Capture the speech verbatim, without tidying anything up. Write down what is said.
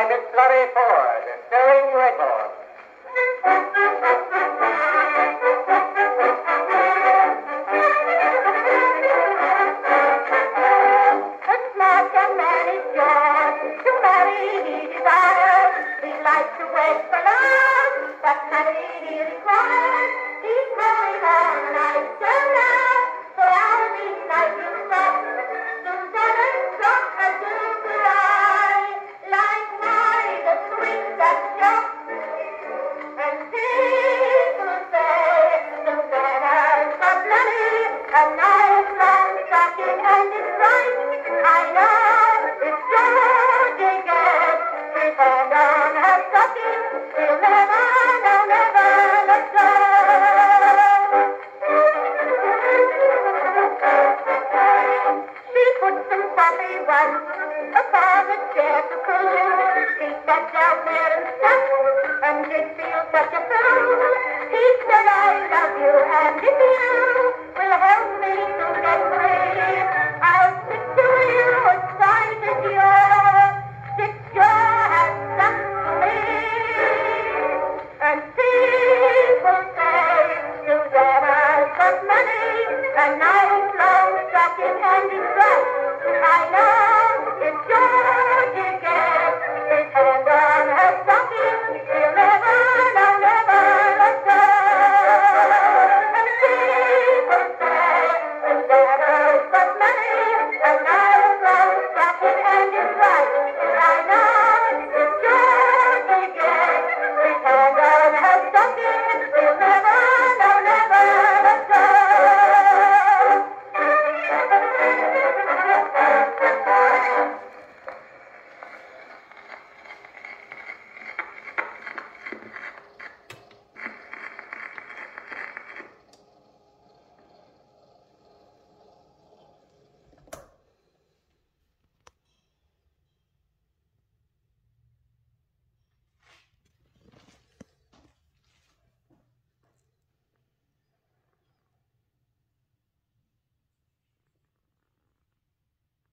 Private Flurry Ford, stirring record. A smart young man is yours, to marry he desires. He likes to wait for love, but money he requires. He's going on a night so now, for all these nights you stop. Susanna struck a silver eye, like mine, the sweet that shock. And people say, Susanna's got money, a nice long stocking, and it's right. I know it's George again. His hand on her stocking, he'll never, no, never let go. She put some coffee once upon the chair to cool. He sat down there and sat, and did feel such a fool. He said, I love you, and if you will help me to get free, I'll stick to you as tight as your picture has stuck to me. And people say, Susanna's got money, a nice long stocking, and it's right. I know it's yours.